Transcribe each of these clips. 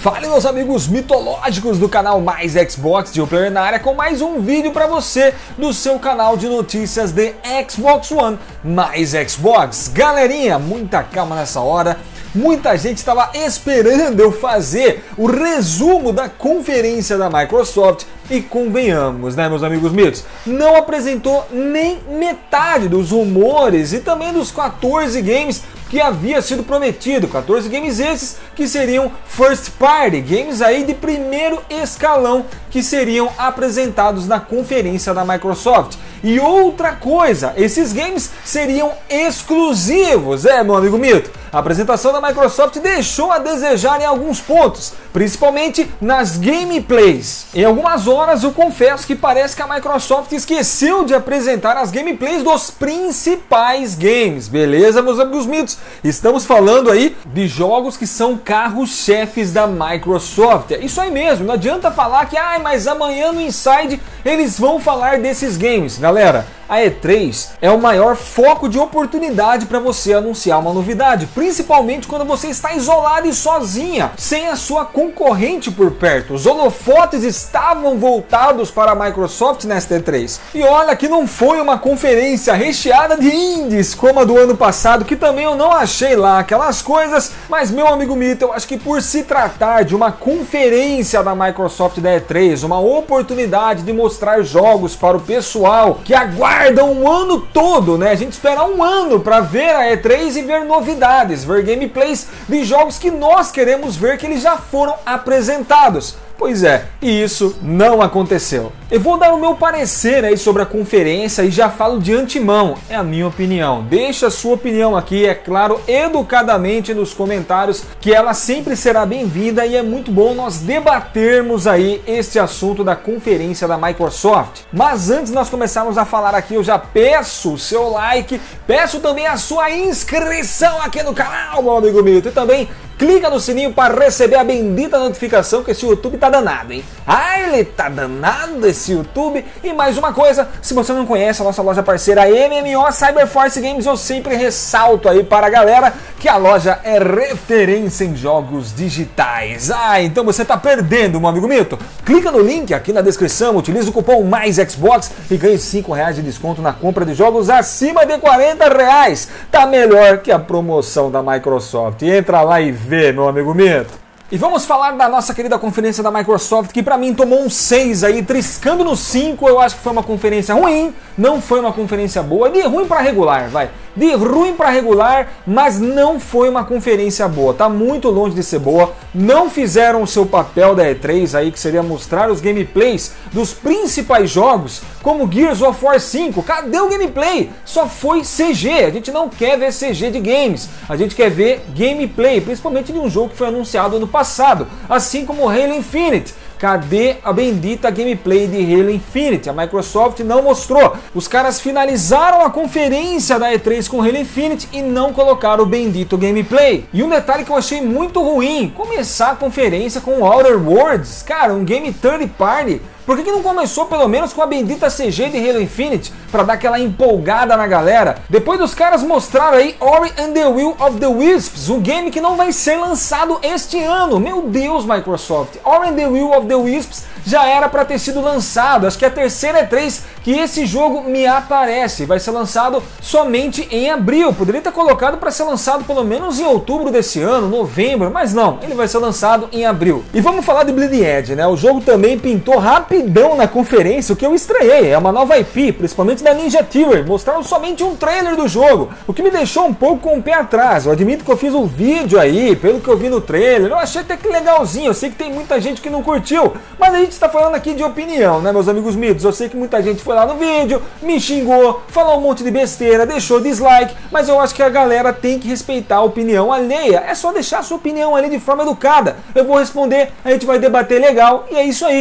Fala, meus amigos mitológicos do canal Mais Xbox, de Player na área, com mais um vídeo para você do seu canal de notícias de Xbox One, Mais Xbox. Galerinha, muita calma nessa hora. Muita gente estava esperando eu fazer o resumo da conferência da Microsoft e convenhamos, né, meus amigos mitos, não apresentou nem metade dos rumores e também dos 14 games que havia sido prometido. 14 games esses que seriam first party, games aí de primeiro escalão que seriam apresentados na conferência da Microsoft. E outra coisa, esses games seriam exclusivos, meu amigo mito. A apresentação da Microsoft deixou a desejar em alguns pontos, principalmente nas gameplays. Em algumas horas eu confesso que parece que a Microsoft esqueceu de apresentar as gameplays dos principais games, beleza, meus amigos mitos? Estamos falando aí de jogos que são carros-chefes da Microsoft. É isso aí mesmo, não adianta falar que mas amanhã no Inside eles vão falar desses games. Galera, a E3 é o maior foco de oportunidade para você anunciar uma novidade, principalmente quando você está isolado e sozinha, sem a sua concorrente por perto. Os holofotes estavam voltados para a Microsoft nesta E3. E olha que não foi uma conferência recheada de indies como a do ano passado, que também eu não achei lá aquelas coisas, mas meu amigo mito, eu acho que por se tratar de uma conferência da Microsoft da E3, uma oportunidade de mostrar jogos para o pessoal que aguarda um ano todo, né? A gente espera um ano para ver a E3 e ver novidades, ver gameplays de jogos que nós queremos ver, que eles já foram apresentados. Pois é, e isso não aconteceu. Eu vou dar o meu parecer aí sobre a conferência e já falo de antemão, é a minha opinião. Deixa a sua opinião aqui, é claro, educadamente nos comentários, que ela sempre será bem-vinda e é muito bom nós debatermos aí este assunto da conferência da Microsoft. Mas antes de nós começarmos a falar aqui, eu já peço o seu like, peço também a sua inscrição aqui no canal, meu amigo Milton, e também clica no sininho para receber a bendita notificação, que esse YouTube tá danado, hein? Ele tá danado, esse YouTube. E mais uma coisa, se você não conhece a nossa loja parceira MMO Cyberforce Games, eu sempre ressalto aí para a galera que a loja é referência em jogos digitais. Então você tá perdendo, meu amigo mito? Clica no link aqui na descrição, utiliza o cupom MAISXbox e ganhe R$5 de desconto na compra de jogos acima de R$40. Tá melhor que a promoção da Microsoft. Entra lá e vê, meu amigo mito. E vamos falar da nossa querida conferência da Microsoft, que pra mim tomou um 6 aí, triscando no 5. Eu acho que foi uma conferência ruim, não foi uma conferência boa, de ruim pra regular, vai. De ruim pra regular, mas não foi uma conferência boa, tá muito longe de ser boa. Não fizeram o seu papel da E3 aí, que seria mostrar os gameplays dos principais jogos, como Gears of War 5. Cadê o gameplay? Só foi CG, a gente não quer ver CG de games, a gente quer ver gameplay, principalmente de um jogo que foi anunciado ano passado, assim como Halo Infinite. Cadê a bendita gameplay de Halo Infinite? A Microsoft não mostrou. Os caras finalizaram a conferência da E3 com Halo Infinite e não colocaram o bendito gameplay. E um detalhe que eu achei muito ruim, começar a conferência com Outer Worlds, cara, um game third party. Por que não começou pelo menos com a bendita CG de Halo Infinite para dar aquela empolgada na galera? Depois dos caras mostraram aí Ori and the Will of the Wisps, um game que não vai ser lançado este ano. Meu Deus, Microsoft, Ori and the Will of the Wisps já era para ter sido lançado. Acho que é a terceira E3 que esse jogo me aparece. Vai ser lançado somente em abril. Poderia ter colocado para ser lançado pelo menos em outubro desse ano, novembro, mas não, ele vai ser lançado em abril. E vamos falar de Bleeding Edge, né? O jogo também pintou rapidão na conferência, o que eu estranhei. É uma nova IP, principalmente da Ninja Theory. Mostraram somente um trailer do jogo, o que me deixou um pouco com o pé atrás. Eu admito que eu fiz um vídeo aí, pelo que eu vi no trailer, eu achei até que legalzinho. Eu sei que tem muita gente que não curtiu, mas a gente está falando aqui de opinião, né, meus amigos mitos? Eu sei que muita gente foi lá no vídeo, me xingou, falou um monte de besteira, deixou dislike, mas eu acho que a galera tem que respeitar a opinião alheia. É só deixar a sua opinião ali de forma educada. Eu vou responder, a gente vai debater legal e é isso aí.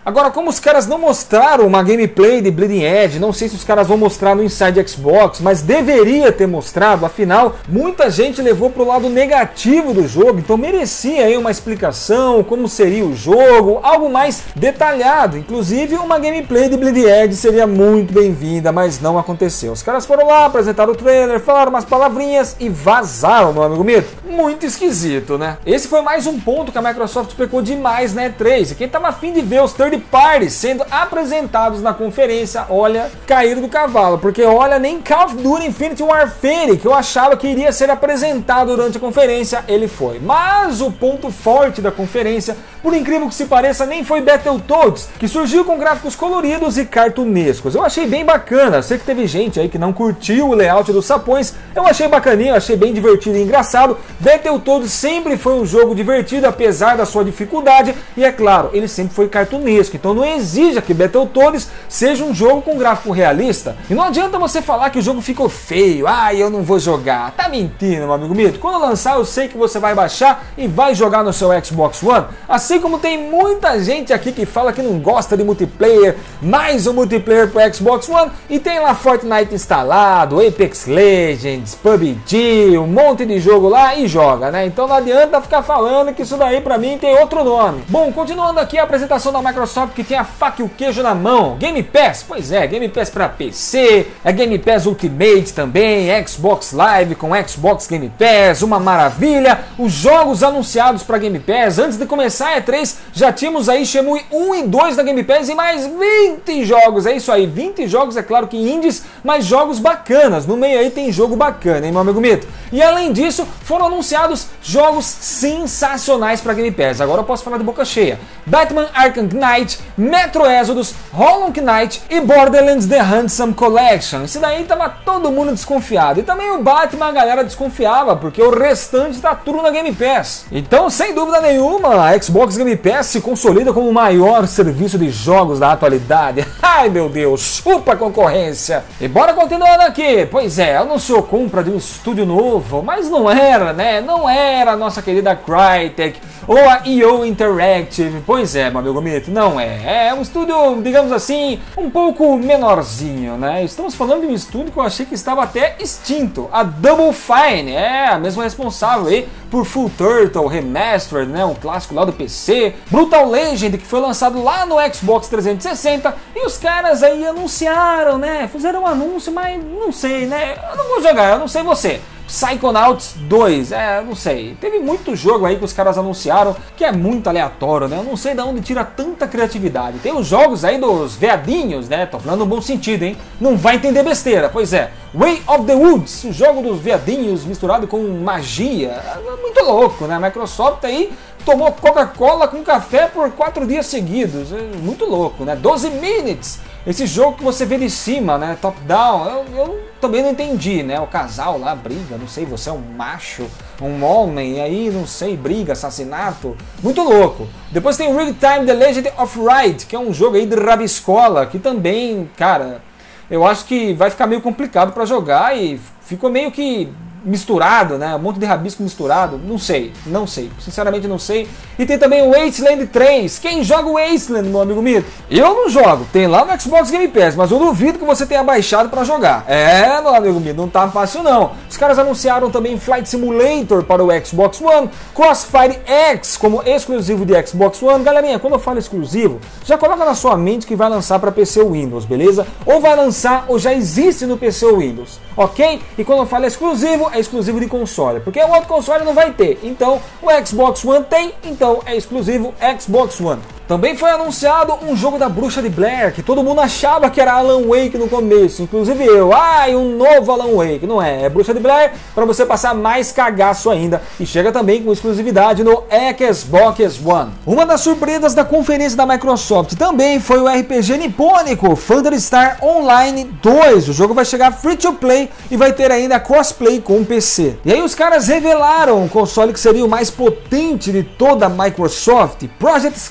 Agora, como os caras não mostraram uma gameplay de Bleeding Edge, não sei se os caras vão mostrar no Inside Xbox, mas deveria ter mostrado, afinal, muita gente levou pro lado negativo do jogo, então merecia aí uma explicação, como seria o jogo, algo mais detalhado. Inclusive, uma gameplay de Bleeding Edge seria muito bem-vinda, mas não aconteceu. Os caras foram lá, apresentaram o trailer, falaram umas palavrinhas e vazaram, meu amigo Mito. Muito esquisito, né? Esse foi mais um ponto que a Microsoft pecou demais na E3, e quem tava afim de ver os third parties sendo apresentados na conferência, olha, caíram do cavalo, porque olha, nem Call of Duty Infinite Warfare, que eu achava que iria ser apresentado durante a conferência, ele foi. Mas o ponto forte da conferência, por incrível que se pareça, nem foi Battletoads, que surgiu com gráficos coloridos e cartunescos. Eu achei bem bacana, sei que teve gente aí que não curtiu o layout dos sapões, eu achei bacaninho, eu achei bem divertido e engraçado. Battletoads sempre foi um jogo divertido, apesar da sua dificuldade, e é claro, ele sempre foi cartunesco, então não exija que Battletoads seja um jogo com gráfico realista. E não adianta você falar que o jogo ficou feio, eu não vou jogar. Tá mentindo, meu amigo Mito. Quando lançar, eu sei que você vai baixar e vai jogar no seu Xbox One. Assim como tem muita gente aqui que fala que não gosta de multiplayer, mais um multiplayer pro Xbox One, e tem lá Fortnite instalado, Apex Legends, PUBG, um monte de jogo lá e joga, né? Então não adianta ficar falando que isso daí pra mim tem outro nome. Bom, continuando aqui a apresentação da Microsoft, que tem a faca e o queijo na mão. Game Pass, pois é, Game Pass para PC, é Game Pass Ultimate também, Xbox Live com Xbox Game Pass, uma maravilha. Os jogos anunciados para Game Pass, antes de começar a E3, já tínhamos aí Shenmue 1 e 2 da Game Pass e mais 20 jogos, é isso aí, 20 jogos, é claro que indies, mas jogos bacanas, no meio aí tem jogo bacana, hein, meu amigo Mito? E além disso, foram anunciados jogos sensacionais para Game Pass, agora eu posso falar de boca cheia. Batman Arkham Knight, Metro Exodus, Hollow Knight e Borderlands The Handsome Collection. Isso daí tava todo mundo desconfiado. E também o Batman a galera desconfiava, porque o restante tá tudo na Game Pass. Então, sem dúvida nenhuma, a Xbox Game Pass se consolida como o maior serviço de jogos da atualidade. Ai meu Deus, chupa a concorrência. E bora continuando aqui. Pois é, anunciou compra de um estúdio novo, mas não era, né? Não era a nossa querida Crytek ou a EO Interactive. Pois é, meu amigo Mito, não é. É um estúdio, digamos assim, um pouco menorzinho, né? Estamos falando de um estúdio que eu achei que estava até extinto. A Double Fine, é a mesma responsável aí por Full Turtle Remastered, né? Um clássico lá do PC. Brutal Legend, que foi lançado lá no Xbox 360. E os caras aí anunciaram, né? Fizeram um anúncio, mas não sei, né? Eu não vou jogar, eu não sei você. Psychonauts 2, não sei. Teve muito jogo aí que os caras anunciaram que é muito aleatório, né? Eu não sei de onde tira tanta criatividade. Tem os jogos aí dos veadinhos, né? Tô falando no bom sentido, hein? Não vai entender besteira. Pois é, Way of the Woods, o jogo dos veadinhos misturado com magia. Muito louco, né? A Microsoft aí tomou Coca-Cola com café por 4 dias seguidos. Muito louco, né? 12 Minutes. Esse jogo que você vê de cima, né, top down, eu também não entendi, né, o casal lá briga, não sei, você é um macho, um homem, e aí, não sei, briga, assassinato, muito louco. Depois tem Real Time The Legend of Ride, que é um jogo aí de rabiscola, que também, cara, eu acho que vai ficar meio complicado para jogar e ficou meio que misturado, né? Um monte de rabisco misturado. Não sei. Sinceramente não sei. E tem também o Wasteland 3. Quem joga o Wasteland, meu amigo Mito? Eu não jogo. Tem lá no Xbox Game Pass, mas eu duvido que você tenha baixado para jogar. Meu amigo Mito, não tá fácil não. Os caras anunciaram também Flight Simulator para o Xbox One, Crossfire X como exclusivo de Xbox One. Galerinha, quando eu falo exclusivo, já coloca na sua mente que vai lançar para PC ou Windows, beleza? Ou vai lançar ou já existe no PC ou Windows, ok? E quando eu falo exclusivo, é exclusivo de console, porque o outro console não vai ter. Então o Xbox One tem, então é exclusivo Xbox One. Também foi anunciado um jogo da Bruxa de Blair, que todo mundo achava que era Alan Wake no começo, inclusive eu. Um novo Alan Wake. Não é, é Bruxa de Blair para você passar mais cagaço ainda. E chega também com exclusividade no Xbox One. Uma das surpresas da conferência da Microsoft também foi o RPG nipônico Thunderstar Online 2. O jogo vai chegar free to play e vai ter ainda crossplay com o PC. E aí os caras revelaram um console que seria o mais potente de toda a Microsoft, Project Scarlet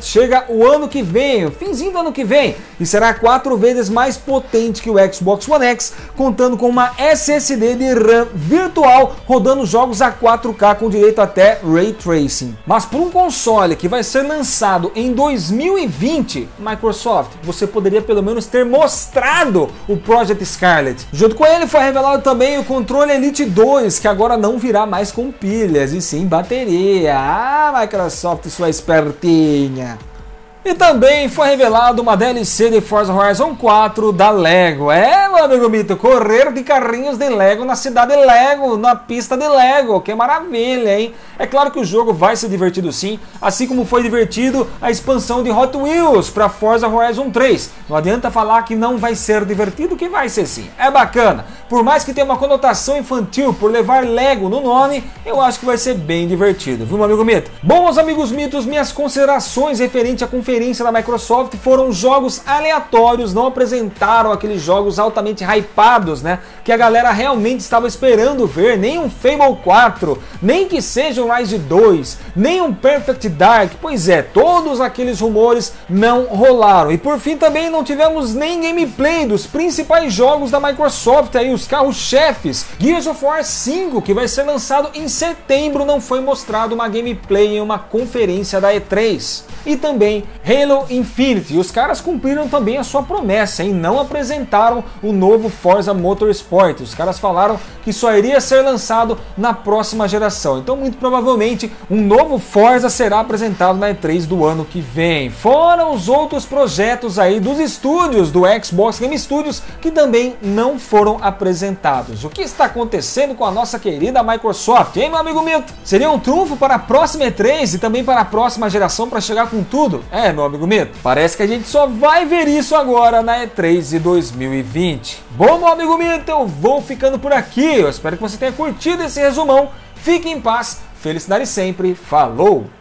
chega o ano que vem, o finzinho do ano que vem, e será 4 vezes mais potente que o Xbox One X, contando com uma SSD de RAM virtual, rodando jogos a 4K com direito até Ray Tracing. Mas por um console que vai ser lançado em 2020, Microsoft, você poderia pelo menos ter mostrado o Project Scarlet. Junto com ele foi revelado também o controle Elite 2, que agora não virá mais com pilhas, e sim bateria. Ah, Microsoft, sua espertinha! E também foi revelado uma DLC de Forza Horizon 4 da Lego. É, meu amigo Mito, correr de carrinhos de Lego na cidade Lego, na pista de Lego. Que maravilha, hein? É claro que o jogo vai ser divertido sim, assim como foi divertido a expansão de Hot Wheels para Forza Horizon 3. Não adianta falar que não vai ser divertido, que vai ser sim. É bacana. Por mais que tenha uma conotação infantil por levar Lego no nome, eu acho que vai ser bem divertido, viu, meu amigo Mito? Bom, meus amigos Mitos, minhas considerações referente à conferência da Microsoft foram jogos aleatórios, não apresentaram aqueles jogos altamente hypados, né? Que a galera realmente estava esperando ver, nem um Fable 4, nem que seja um Rise 2, nem um Perfect Dark. Pois é, todos aqueles rumores não rolaram. E por fim também não tivemos nem gameplay dos principais jogos da Microsoft, aí os carros-chefes. Gears of War 5, que vai ser lançado em setembro, não foi mostrado uma gameplay em uma conferência da E3. E também Halo Infinite. Os caras cumpriram também a sua promessa, hein? Não apresentaram o novo Forza Motorsport. Os caras falaram que só iria ser lançado na próxima geração. Então, muito provavelmente, um novo Forza será apresentado na E3 do ano que vem. Fora os outros projetos aí dos estúdios do Xbox Game Studios que também não foram apresentados. O que está acontecendo com a nossa querida Microsoft, hein, meu amigo Milton? Seria um trunfo para a próxima E3 e também para a próxima geração para chegar com tudo? É, meu amigo Mito, parece que a gente só vai ver isso agora na E3 de 2020. Bom, meu amigo Mito, eu vou ficando por aqui. Eu espero que você tenha curtido esse resumão. Fique em paz, felicidade sempre. Falou!